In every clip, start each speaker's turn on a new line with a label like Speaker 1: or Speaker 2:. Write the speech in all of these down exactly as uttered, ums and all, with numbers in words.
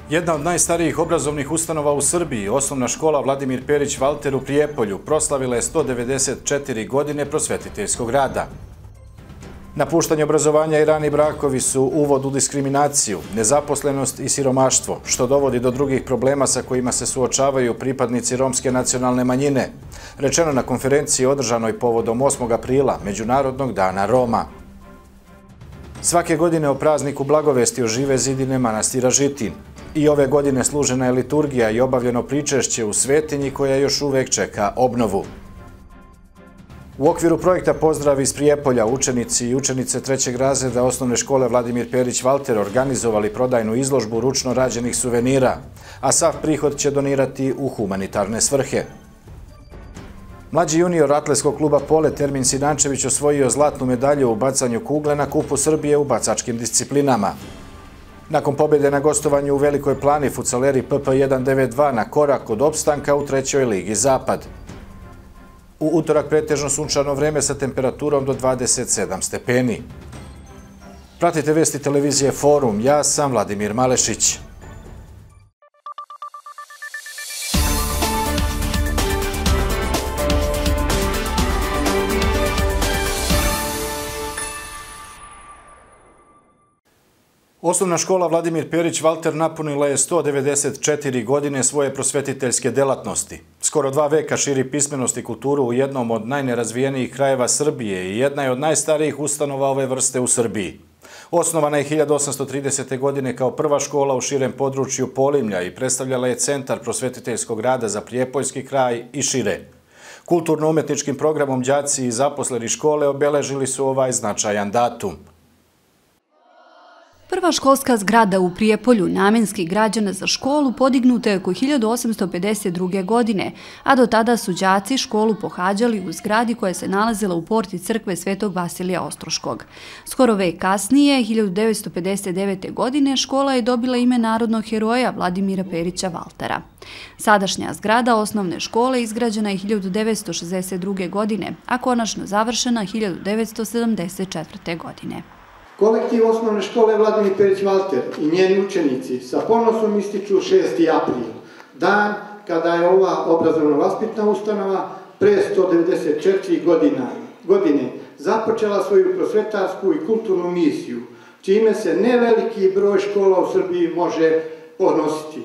Speaker 1: Jedna od najstarijih obrazovnih ustanova u Srbiji, osnovna škola Vladimir Perić Valter u Prijepolju, proslavila je sto devedeset četiri godine prosvetiteljskog rada. Napuštanje obrazovanja i rani brakovi su uvod u diskriminaciju, nezaposlenost i siromaštvo, što dovodi do drugih problema sa kojima se suočavaju pripadnici romske nacionalne manjine, rečeno na konferenciji održanoj povodom osmog aprila, Međunarodnog dana Roma. Svake godine o prazniku Blagovesti ožive zidine manastira Žitin. I ove godine služena je liturgija i obavljeno pričešće u svetinji koja još uvek čeka obnovu. U okviru projekta Pozdrav iz Prijepolja učenici i učenice trećeg razreda osnovne škole Vladimir Perić Valter organizovali prodajnu izložbu ručno rađenih suvenira, a sav prihod će donirati u humanitarne svrhe. Mlađi junior atletskog kluba Pole Termin Sinančević osvojio zlatnu medalju u bacanju kugle na Kupu Srbije u bacačkim disciplinama. Nakon pobjede na gostovanju u Velikoj Plani, futsaleri P P jedan devet dva na korak od opstanka u trećoj ligi Zapad. U utorak pretežno sunčano vreme sa temperaturom do dvadeset sedam stepeni. Pratite vesti televizije Forum, ja sam Vladimir Malešić. Osnovna škola Vladimir Perić Valter napunila je sto devedeset četiri godine svoje prosvetiteljske delatnosti. Skoro dva veka širi pismenost i kulturu u jednom od najnerazvijenijih krajeva Srbije i jedna je od najstarijih ustanova ove vrste u Srbiji. Osnovana je hiljadu osamsto tridesete. godine kao prva škola u širem području Polimlja i predstavljala je centar prosvetiteljskog rada za Prijepoljski kraj i šire. Kulturno-umetničkim programom đaci i zaposleni škole obeležili su ovaj značajan datum.
Speaker 2: Prva školska zgrada u Prijepolju, namenski građena za školu, podignuta je oko hiljadu osamsto pedeset druge. godine, a do tada su đaci školu pohađali u zgradi koja se nalazila u porti crkve Svetog Vasilija Ostroškog. Skoro vek kasnije, hiljadu devetsto pedeset devete. godine, škola je dobila ime narodnog heroja Vladimira Perića Valtera. Sadašnja zgrada osnovne škole izgrađena je hiljadu devetsto šezdeset druge. godine, a konačno završena hiljadu devetsto sedamdeset četvrte. godine.
Speaker 3: Kolektiv osnovne škole Vladimir Perić Valter i njeni učenici sa ponosom ističu šesti april, dan kada je ova obrazovno-vaspitna ustanova pre sto devedeset četiri. godine započela svoju prosvetarsku i kulturnu misiju, čime se neveliki broj škola u Srbiji može ponositi.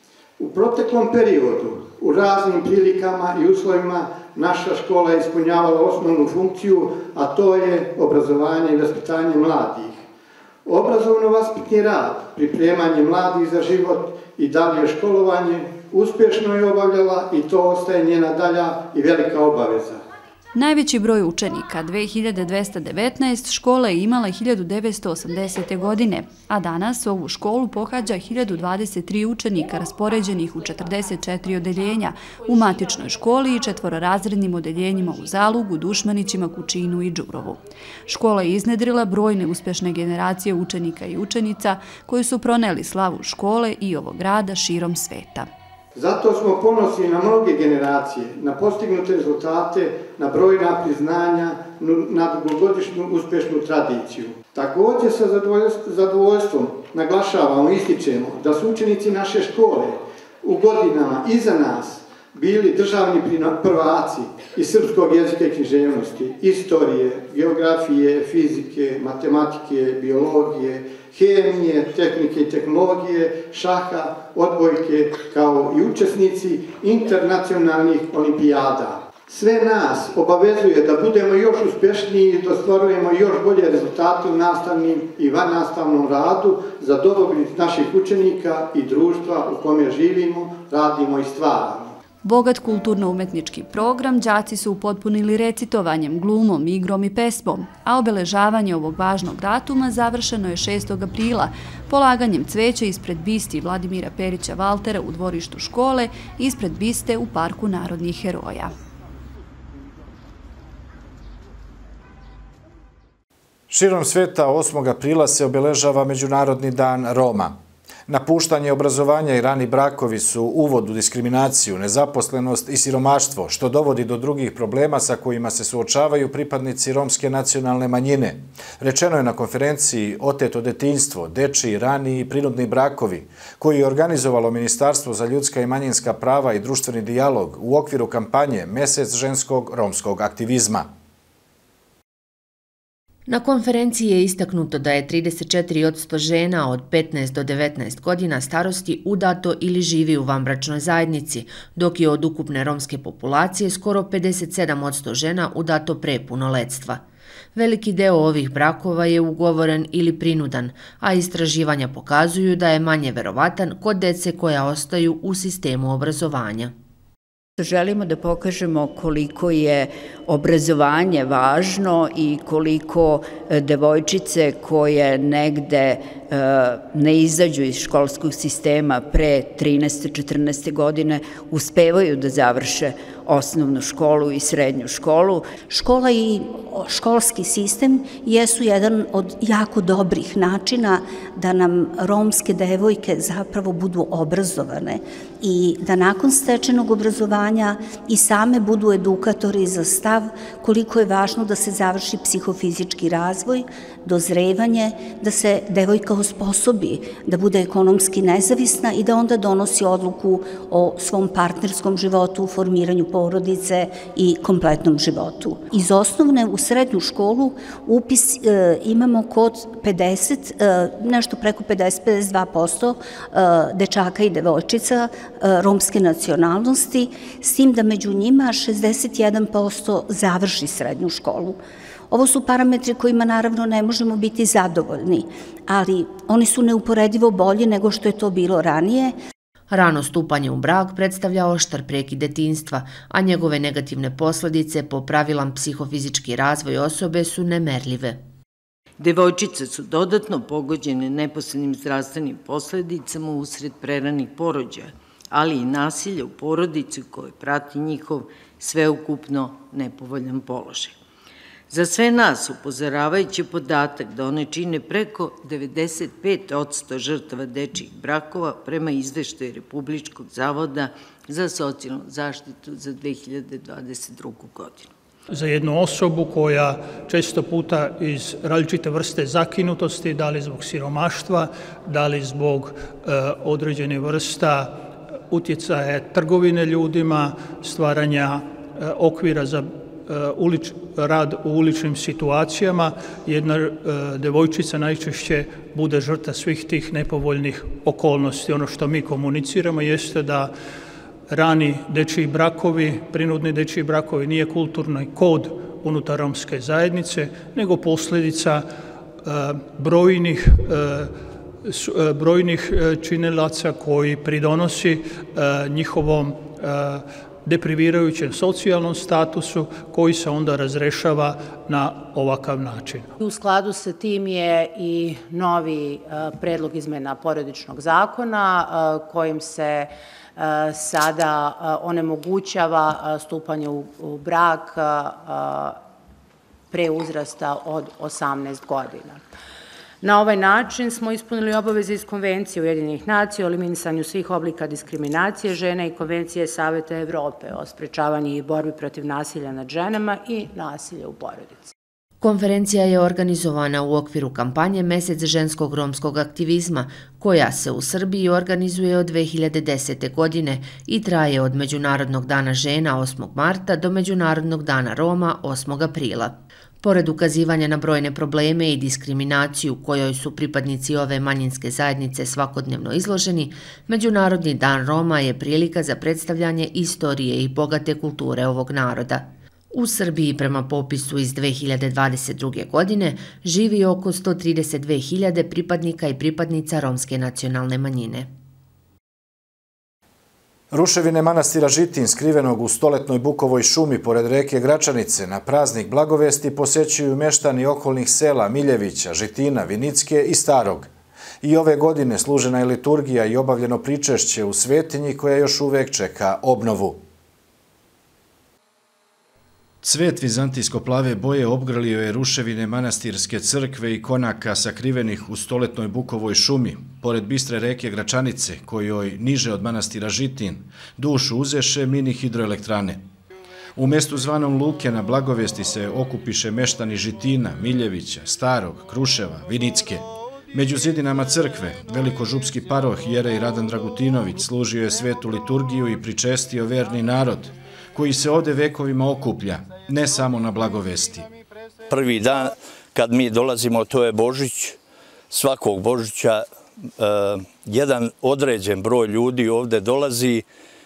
Speaker 3: U proteklom periodu, u raznim prilikama i uslovima, naša škola je ispunjavala osnovnu funkciju, a to je obrazovanje i vaspitanje mladih. Obrazovno-vaspitni rad, pripremanje mladih za život i dalje školovanje uspješno je obavljala i to ostaje njena dalja i velika obaveza.
Speaker 2: Najveći broj učenika, dve hiljade dvesta devetnaest, škola je imala hiljadu devetsto osamdesete. godine, a danas ovu školu pohađa hiljadu dvadeset tri učenika raspoređenih u četrdeset četiri odeljenja u matičnoj školi i četvororazrednim odeljenjima u Zalugu, Dušmanićima, Kučinu i Đurovu. Škola je iznedrila brojne uspješne generacije učenika i učenica koji su proneli slavu škole i ovog grada širom sveta.
Speaker 3: Zato smo ponosni na mnoge generacije, na postignute rezultate, na brojna priznanja, na dugogodišnju uspješnu tradiciju. Također sa zadovoljstvom naglašavamo i ističemo da su učenici naše škole u godinama iza nas bili državni prvaci iz srpskog jezika i književnosti, istorije, geografije, fizike, matematike, biologije, hemije, tehnike i tehnologije, šaha, odbojke, kao i učesnici internacionalnih olimpijada. Sve nas obavezuje da budemo još uspješniji i da ostvarujemo još bolje rezultate u nastavnim i vannastavnom radu za dobrobit naših učenika i društva u kome živimo, radimo i stvaramo.
Speaker 2: Bogat kulturno-umetnički program đaci su upotpunili recitovanjem, glumom, igrom i pesmom, a obeležavanje ovog važnog datuma završeno je šestog aprila polaganjem cveća ispred bisti Vladimira Perića Valtera u dvorištu škole i ispred biste u Parku narodnih heroja.
Speaker 1: Širom sveta osmog aprila se obeležava Međunarodni dan Roma. Napuštanje obrazovanja i rani brakovi su uvod u diskriminaciju, nezaposlenost i siromaštvo, što dovodi do drugih problema sa kojima se suočavaju pripadnici romske nacionalne manjine. Rečeno je na konferenciji Oteto detinjstvo, dečiji, rani i prinudni brakovi, koji je organizovalo Ministarstvo za ljudska i manjinska prava i društveni dijalog u okviru kampanje Mesec ženskog romskog aktivizma.
Speaker 4: Na konferenciji je istaknuto da je trideset četiri posto žena od petnaest do devetnaest godina starosti udato ili živi u vanbračnoj zajednici, dok je od ukupne romske populacije skoro pedeset sedam posto žena udato pre punoletstva. Veliki deo ovih brakova je ugovoren ili prinudan, a istraživanja pokazuju da je manje verovatan kod dece koja ostaju u sistemu obrazovanja.
Speaker 5: Želimo da pokažemo koliko je obrazovanje važno i koliko devojčice koje negde ne izađu iz školskog sistema pre trinaeste četrnaeste godine uspevaju da završe osnovnu školu i srednju školu.
Speaker 6: Škola i školski sistem jesu jedan od jako dobrih načina da nam romske devojke zapravo budu obrazovane i da nakon stečenog obrazovanja i same budu edukatori za stav koliko je važno da se završi psihofizički razvoj, dozrevanje, da se devojka osposobi, da bude ekonomski nezavisna i da onda donosi odluku o svom partnerskom životu, formiranju porodice i kompletnom životu. Iz osnovne u srednju školu upis e, imamo kod pedeset, e, nešto preko pedeset do pedeset dva posto e, dečaka i devojčica e, romske nacionalnosti, s tim da među njima šezdeset jedan posto završi srednju školu. Ovo su parametri kojima naravno ne možemo biti zadovoljni, ali oni su neuporedivo bolji nego što je to bilo ranije.
Speaker 4: Rano stupanje u brak predstavlja oštar prekid detinjstva, a njegove negativne posledice po pravilan psihofizički razvoj osobe su nemerljive.
Speaker 7: Devojčice su dodatno pogođene neposrednim zdravstvenim posledicama usred preranih porođaja, ali i nasilje u porodici koje prati njihov sveukupno nepovoljan položaj. Za sve nas upozoravajući podatak da one čine preko devedeset pet posto žrtava dečijih brakova prema izveštaju Republičkog zavoda za socijalnu zaštitu za dve hiljade dvadeset drugu. godinu.
Speaker 8: Za jednu osobu koja često puta iz različite vrste zakinutosti, da li zbog siromaštva, da li zbog e, određene vrsta utjecaja trgovine ljudima, stvaranja e, okvira za Ulič, rad u uličnim situacijama, jedna e, devojčica najčešće bude žrtva svih tih nepovoljnih okolnosti. Ono što mi komuniciramo jeste da rani dečiji brakovi, prinudni dečiji brakovi nije kulturni kod unutar romske zajednice, nego posljedica e, brojnih e, s, e, brojnih činilaca koji pridonosi e, njihovom e, deprivirajućem socijalnom statusu koji se onda razrešava na ovakav način.
Speaker 9: U skladu sa tim je i novi predlog izmena porodičnog zakona kojim se sada onemogućava stupanje u brak pre uzrasta od osamnaest godina. Na ovaj način smo ispunili obaveze iz Konvencije Ujedinjenih nacija o eliminisanju svih oblika diskriminacije žena i Konvencije Saveta Evrope o sprečavanju i borbi protiv nasilja nad ženama i nasilja u porodici.
Speaker 4: Konferencija je organizovana u okviru kampanje Mesec ženskog romskog aktivizma, koja se u Srbiji organizuje od dve hiljade desete. godine i traje od Međunarodnog dana žena osmog marta do Međunarodnog dana Roma osmog aprila. Pored ukazivanja na brojne probleme i diskriminaciju kojoj su pripadnici ove manjinske zajednice svakodnevno izloženi, Međunarodni dan Roma je prilika za predstavljanje istorije i bogate kulture ovog naroda. U Srbiji prema popisu iz dve hiljade dvadeset druge. godine živi oko sto trideset dve hiljade pripadnika i pripadnica romske nacionalne manjine.
Speaker 1: Ruševine manastira Žitin, skrivenog u stoletnoj bukovoj šumi pored reke Gračanice, na praznik Blagovesti posećuju meštani okolnih sela Miljevića, Žitina, Vinicke i Starog. I ove godine služena je liturgija i obavljeno pričešće u svetinji koja još uvek čeka obnovu. Cvet vizantijsko-plave boje obgrlio je ruševine manastirske crkve i konaka sakrivenih u stoletnoj bukovoj šumi, pored bistre reke Gračanice, kojoj niže od manastira Žitin dušu uzeše mini hidroelektrane. U mestu zvanom Luke na Blagovesti se okupiše meštani Žitina, Miljevića, Starog, Kruševa, Vinicke. Među zidinama crkve, velikožupski paroh jerej Radan Dragutinović služio je svetu liturgiju i pričestio verni narod, koji se ovde vekovima okuplja, ne samo na Blagovesti.
Speaker 10: Prvi dan kad mi dolazimo, to je Božić, svakog Božića, jedan određen broj ljudi ovde dolazi,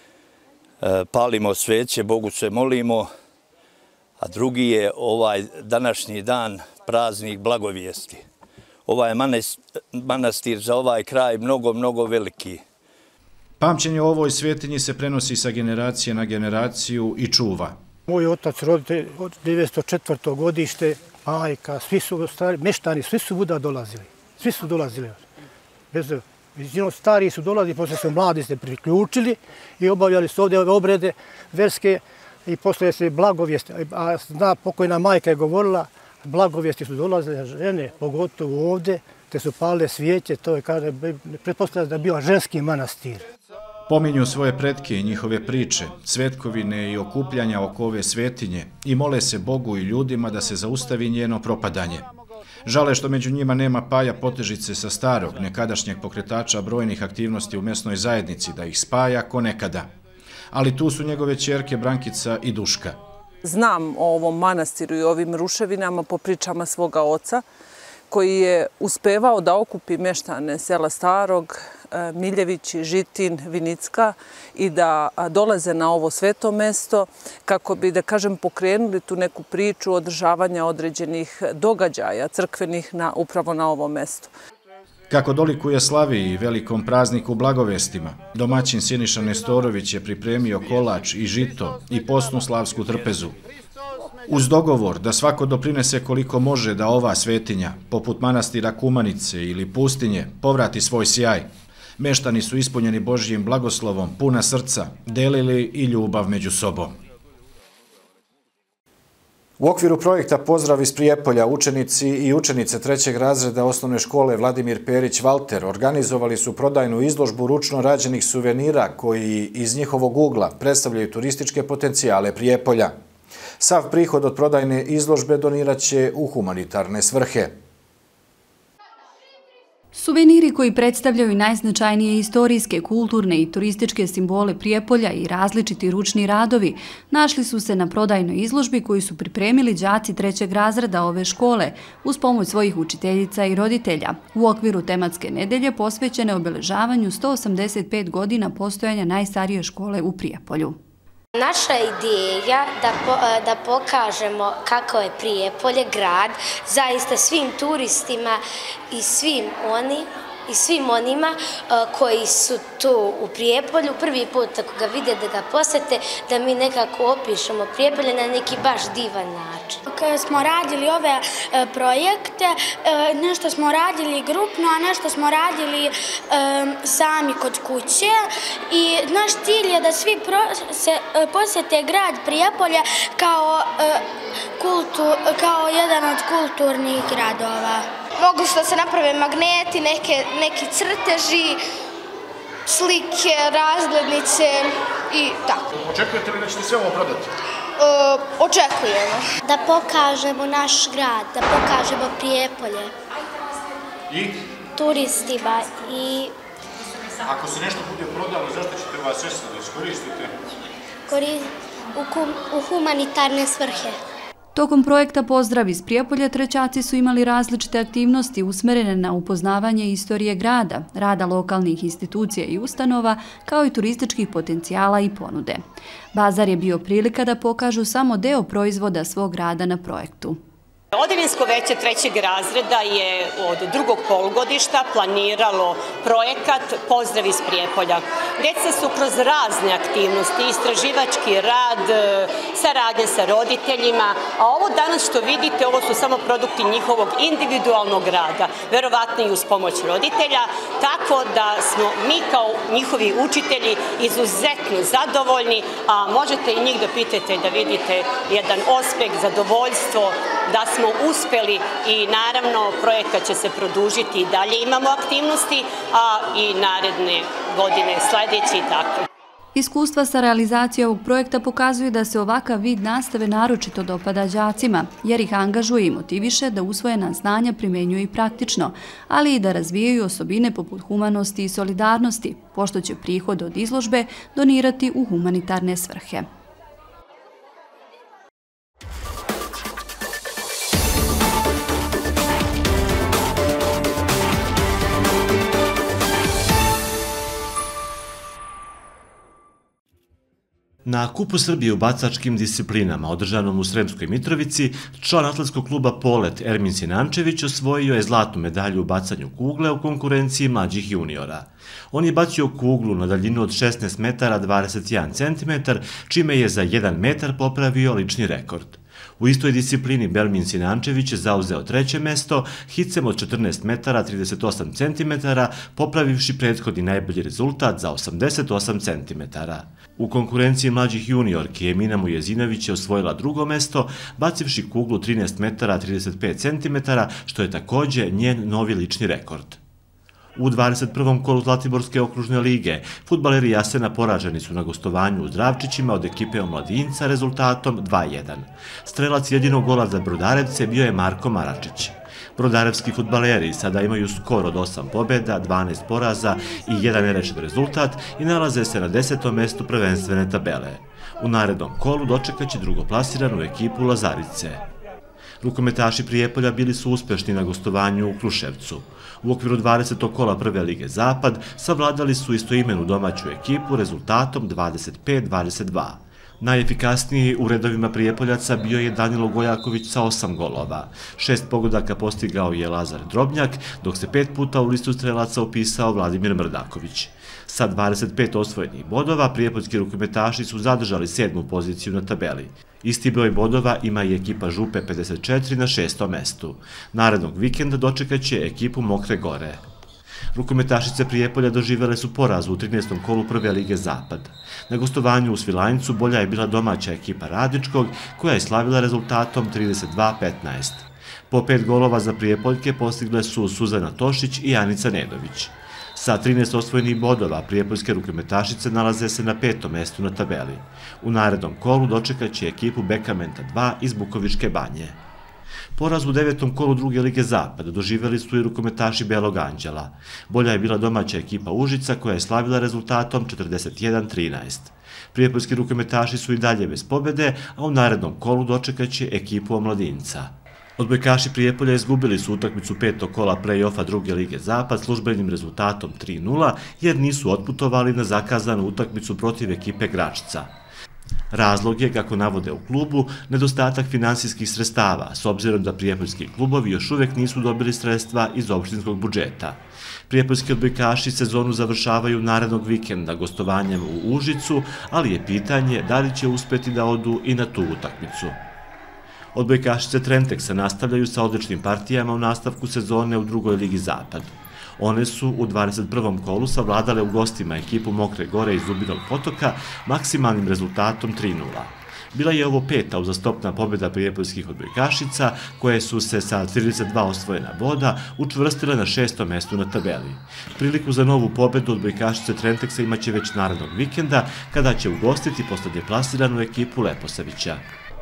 Speaker 10: palimo sveće, Bogu se molimo, a drugi je ovaj današnji dan, praznik Blagovijesti. Ovaj manastir za ovaj kraj mnogo, mnogo veliki.
Speaker 1: Pamćenje o ovoj svetinji se prenosi sa generacije na generaciju i čuva.
Speaker 11: Moj otac, roditelj od devetsto četvrtog godište, majka, svi su stari, meštani, svi su vuda dolazili. Svi su dolazili. Bez, stari su dolazili, posle su mladi se priključili i obavljali su ovde ove obrede verske i posle se blagovijesti. A zna, pokojna majka je govorila, blagovijesti su dolazile žene, pogotovo ovde, te su palile svijeće, to je, kaže, pretpostavlja da je bio ženski manastir.
Speaker 1: Pominju svoje pretke i njihove priče, svetkovine i okupljanja oko ove svetinje i mole se Bogu i ljudima da se zaustavi njeno propadanje. Žale što među njima nema Paja Potežice sa Starog, nekadašnjeg pokretača brojnih aktivnosti u mesnoj zajednici, da ih spaja ko nekada. Ali tu su njegove ćerke Brankica i Duška.
Speaker 12: Znam o ovom manastiru i ovim ruševinama po pričama svoga oca, koji je uspevao da okupi meštane sela Starog, Miljević, Žitin, Vinicka i da dolaze na ovo sveto mesto kako bi, da kažem, pokrenuli tu neku priču održavanja određenih događaja crkvenih na, upravo na ovom mestu.
Speaker 1: Kako dolikuje slavi i velikom prazniku Blagovestima, domaćin Sjeniša Nestorović je pripremio kolač i žito i posnu slavsku trpezu. Uz dogovor da svako doprinese koliko može da ova svetinja, poput manastira Kumanice ili Pustinje, povrati svoj sjaj, meštani su ispunjeni Božjim blagoslovom, puna srca, delili i ljubav među sobom. U okviru projekta Pozdrav iz Prijepolja učenici i učenice trećeg razreda osnovne škole Vladimir Perić Valter organizovali su prodajnu izložbu ručno rađenih suvenira koji iz njihovog ugla predstavljaju turističke potencijale Prijepolja. Sav prihod od prodajne izložbe donirat će u humanitarne svrhe.
Speaker 2: Suveniri koji predstavljaju najznačajnije istorijske, kulturne i turističke simbole Prijepolja i različiti ručni radovi našli su se na prodajnoj izložbi koju su pripremili đaci trećeg razreda ove škole uz pomoć svojih učiteljica i roditelja u okviru tematske nedelje posvećene obeležavanju sto osamdeset pet godina postojanja najstarije škole u Prijepolju.
Speaker 13: Naša ideja da, po, da pokažemo kako je Prijepolje grad zaista svim turistima i svim oni i svim onima koji su tu u Prijepolju prvi put ako ga vide da ga posete, da mi nekako opišemo Prijepolje na neki baš divan način.
Speaker 14: Kada smo radili ove projekte, nešto smo radili grupno, a nešto smo radili sami kod kuće i naš cilj je da svi posete grad Prijepolje kao, kultur, kao jedan od kulturnih gradova.
Speaker 15: Mogu su da se naprave magneti, neke, neki crteži, slike, razglednice i tako.
Speaker 1: Očekujete li da ćete sve ovo prodati?
Speaker 15: E, očekujemo.
Speaker 14: Da pokažemo naš grad, da pokažemo Prijepolje.
Speaker 1: I?
Speaker 14: Turistima i...
Speaker 1: Ako se nešto bude prodalo, zašto ćete vas sredstva da iskoristite?
Speaker 14: Kori... U, kum... u humanitarne svrhe.
Speaker 2: Tokom projekta Pozdrav iz Prijepolja trećaci su imali različite aktivnosti usmerene na upoznavanje istorije grada, rada lokalnih institucija i ustanova, kao i turističkih potencijala i ponude. Bazar je bio prilika da pokažu samo deo proizvoda svog rada na projektu.
Speaker 16: Odeljinsko veće trećeg razreda je od drugog polugodišta planiralo projekat Pozdrav iz Prijepolja. Deca su kroz razne aktivnosti, istraživački rad, saradnje sa roditeljima, a ovo danas što vidite, ovo su samo produkti njihovog individualnog rada, verovatno i uz pomoć roditelja, tako da smo mi kao njihovi učitelji izuzetno zadovoljni, a možete i njih da pitate da vidite jedan ospeh, zadovoljstvo, da smo uspeli i naravno projekat će se produžiti i dalje. Imamo aktivnosti, a i naredne godine sledeći i tako.
Speaker 2: Iskustva sa realizacijom ovog projekta pokazuju da se ovakav vid nastave naročito dopada đacima, jer ih angažuje i motiviše da usvojena znanja primenjuju i praktično, ali i da razvijaju osobine poput humanosti i solidarnosti, pošto će prihod od izložbe donirati u humanitarne svrhe.
Speaker 17: Na Kupu Srbije u bacačkim disciplinama, održanom u Sremskoj Mitrovici, član atletskog kluba Polet Ermin Sinančević osvojio je zlatnu medalju u bacanju kugle u konkurenciji mlađih juniora. On je bacio kuglu na daljinu od šesnaest metara dvadeset jedan centimetar, čime je za jedan metar popravio lični rekord. U istoj disciplini Bermin Sinančević je zauzeo treće mesto, hicem od četrnaest metara trideset osam centimetara, popravivši prethodni najbolji rezultat za osamdeset osam centimetara. U konkurenciji mlađih juniorki Emina Mujezinović je osvojila drugo mesto, bacivši kuglu trinaest metara trideset pet centimetara, što je takođe njen novi lični rekord. U dvadeset prvom kolu Zlatiborske okružne lige fudbaleri Jasena poraženi su na gostovanju u Zdravčićima od ekipe Omladinca rezultatom dva jedan. Strelac jedinog gola za Brodarevce bio je Marko Maračić. Brodarevski fudbaleri sada imaju skor od osam pobjeda, dvanaest poraza i jedan nerešen rezultat i nalaze se na desetom mestu prvenstvene tabele. U narednom kolu dočekaće drugoplasiranu ekipu Lazarice. Rukometaši Prijepolja bili su uspešni na gostovanju u Kruševcu. U okviru dvadesetog kola Prve lige Zapad savladali su istoimenu domaću ekipu rezultatom dvadeset pet dvadeset dva. Najefikasniji u redovima Prijepoljaca bio je Danilo Gojaković sa osam golova. Šest pogodaka postigao je Lazar Drobnjak, dok se pet puta u listu strelaca upisao Vladimir Mrdaković. Sa dvadeset pet osvojenih bodova, prijepoljski rukometaši su zadržali sedmu poziciju na tabeli. Isti broj bodova ima i ekipa Župe pedeset četiri na šestom mestu. Narednog vikenda dočekaće ekipu Mokre Gore. Rukometašice Prijepolja doživele su poraz u trinaestom kolu Prve lige Zapad. Na gostovanju u Svilajncu bolja je bila domaća ekipa Radičkog, koja je slavila rezultatom trideset dva petnaest. Po pet golova za Prijepoljke postigle su Suzana Tošić i Anica Nedović. Sa trinaest osvojenih bodova prijepoljske rukometašice nalaze se na petom mestu na tabeli. U narednom kolu dočekaće ekipu Bekamenta dva iz Bukovičke banje. Poraz u devetom kolu Druge lige Zapad doživjeli su i rukometaši Belog Anđela. Bolja je bila domaća ekipa Užica koja je slavila rezultatom četrdeset jedan trinaest. Prijepoljski rukometaši su i dalje bez pobjede, a u narednom kolu dočekaće ekipu Omladinca. Odbojkaši Prijepolja izgubili su utakmicu petog kola play-offa Druge lige Zapad službenim rezultatom tri nula jer nisu otputovali na zakazanu utakmicu protiv ekipe Gračca. Razlog je, kako navode u klubu, nedostatak finansijskih sredstava, s obzirom da prijepoljski klubovi još uvek nisu dobili sredstva iz opštinskog budžeta. Prijepoljski odbojkaši sezonu završavaju narednog vikenda gostovanjem u Užicu, ali je pitanje da li će uspeti da odu i na tu utakmicu. Odbojkašice Trenteksa nastavljaju sa odličnim partijama u nastavku sezone u Drugoj ligi Zapad. One su u dvadeset prvom kolu savladale u gostima ekipu Mokre Gore iz Zubinog Potoka maksimalnim rezultatom tri nula. Bila je ovo peta uzastopna pobjeda prijepoljskih odbojkašica, koje su se sa trideset dva osvojena boda učvrstile na šestom mestu na tabeli. Priliku za novu pobjedu odbojkašice Trenteksa imaće već narednog vikenda, kada će ugostiti poslednje plasiranu ekipu Leposavića.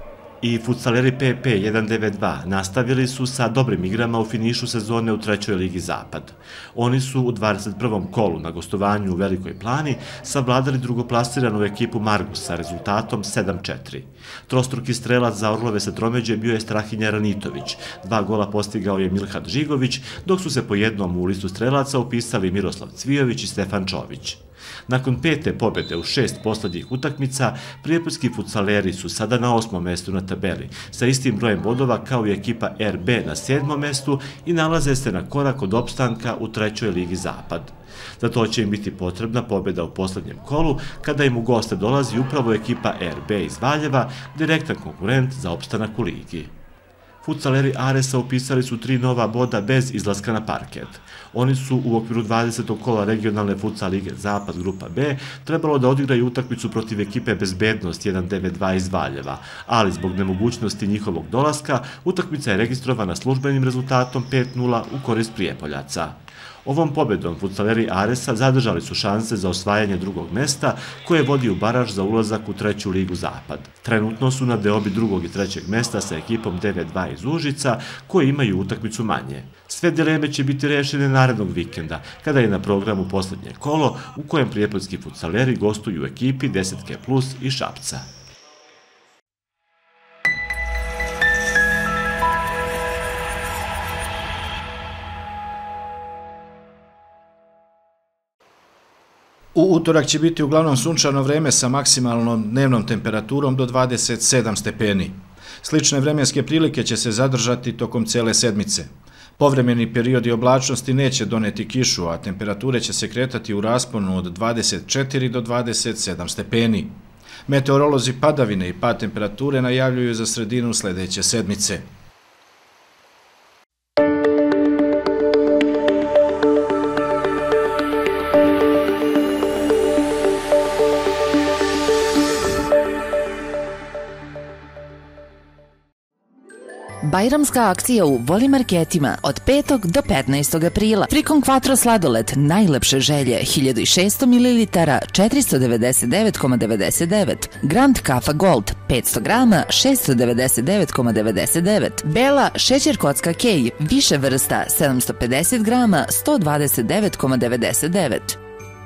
Speaker 17: I futsaleri P P jedan devet dva nastavili su sa dobrim igrama u finišu sezone u Trećoj ligi Zapad. Oni su u dvadeset prvom kolu na gostovanju u Velikoj Plani savladali drugoplasiranu ekipu Margus sa rezultatom sedam četiri. Trostruki strelac za Orlove sa tromeđe bio je Strahinja Ranitović, dva gola postigao je Milhat Žigović, dok su se po jednom u listu strelaca upisali Miroslav Cvijović i Stefan Čović. Nakon pete pobjede u šest posljednjih utakmica, prijepoljski futsaleri su sada na osmom mestu na tabeli, sa istim brojem bodova kao i ekipa R B na sedmom mestu i nalaze se na korak od opstanka u trećoj ligi Zapad. Za to će im biti potrebna pobjeda u posljednjem kolu, kada im u goste dolazi upravo ekipa R B iz Valjeva, direktan konkurent za opstanak u ligi. Futsaleri Aresa upisali su tri nova boda bez izlaska na parket. Oni su u okviru dvadesetog kola regionalne futsal lige Zapad grupa B trebalo da odigraju utakmicu protiv ekipe Bezbednost jedan devet dva iz Valjeva, ali zbog nemogućnosti njihovog dolaska, utakmica je registrovana službenim rezultatom pet nula u korist Prijepoljaca. Ovom pobjedom futsaleri Aresa zadržali su šanse za osvajanje drugog mesta koje vodi u baraž za ulazak u treću ligu Zapad. Trenutno su na deobi drugog i trećeg mesta sa ekipom devet dva iz Užica koji imaju utakmicu manje. Sve dileme će biti rešene narednog vikenda kada je na programu posljednje kolo u kojem prijepoljski futsaleri gostuju u ekipi deset plus iz Šapca.
Speaker 1: U utorak će biti uglavnom sunčano vreme sa maksimalnom dnevnom temperaturom do dvadeset sedam stepeni. Slične vremenske prilike će se zadržati tokom cele sedmice. Povremeni periodi oblačnosti neće doneti kišu, a temperature će se kretati u rasponu od dvadeset četiri do dvadeset sedam stepeni. Meteorolozi padavine i pad temperature najavljuju za sredinu sljedeće sedmice.
Speaker 18: Bajramska akcija u Voli marketima od petog do petnaestog aprila. Frikon Quattro sladoled najlepše želje hiljadu šessto mililitara četiristo devedeset devet zarez devedeset devet. Grand Kafa Gold petsto grama šesto devedeset devet zarez devedeset devet. Bela šećer kocka Kej više vrsta sedamsto pedeset grama sto dvadeset devet zarez devedeset devet.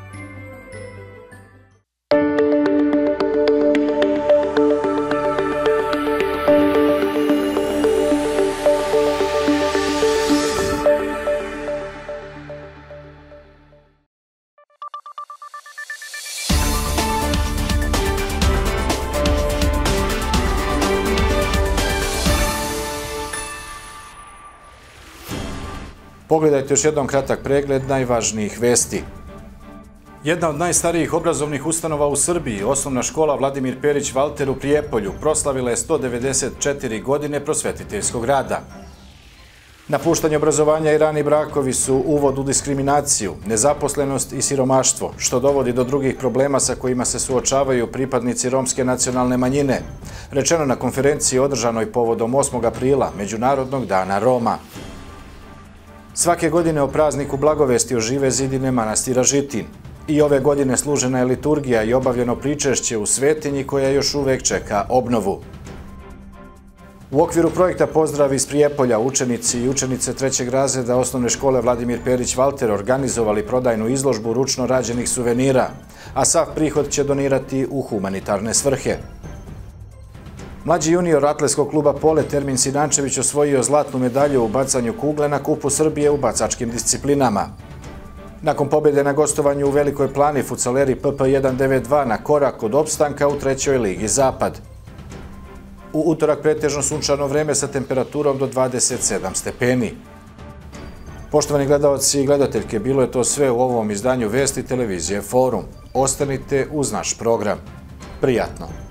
Speaker 1: Pogledajte još jednom kratak pregled najvažnijih vesti. Jedna od najstarijih obrazovnih ustanova u Srbiji, osnovna škola Vladimir Perić Valter u Prijepolju, proslavila je sto devedeset četiri godine prosvetiteljskog rada. Napuštanje obrazovanja i rani brakovi su uvod u diskriminaciju, nezaposlenost i siromaštvo, što dovodi do drugih problema sa kojima se suočavaju pripadnici romske nacionalne manjine, rečeno na konferenciji održanoj povodom osmog aprila, Međunarodnog dana Roma. Svake godine o prazniku Blagovesti ožive zidine manastira Žitin. I ove godine služena je liturgija i obavljeno pričešće u svetinji koja još uvek čeka obnovu. U okviru projekta Pozdrav iz Prijepolja učenici i učenice trećeg razreda osnovne škole Vladimir Perić Valter organizovali prodajnu izložbu ručno rađenih suvenira, a sav prihod će donirati u humanitarne svrhe. Mlađi junior atletskog kluba Polet Ermin Sinančević osvojio zlatnu medalju u bacanju kugle na Kupu Srbije u bacačkim disciplinama. Nakon pobjede na gostovanju u Velikoj Plani, futsaleri P P jedan devet dva na korak od opstanka u trećoj ligi Zapad. U utorak pretežno sunčano vreme sa temperaturom do dvadeset sedam stepeni. Poštovani gledalci i gledateljke, bilo je to sve u ovom izdanju Vesti televizije Forum. Ostanite uz naš program. Prijatno!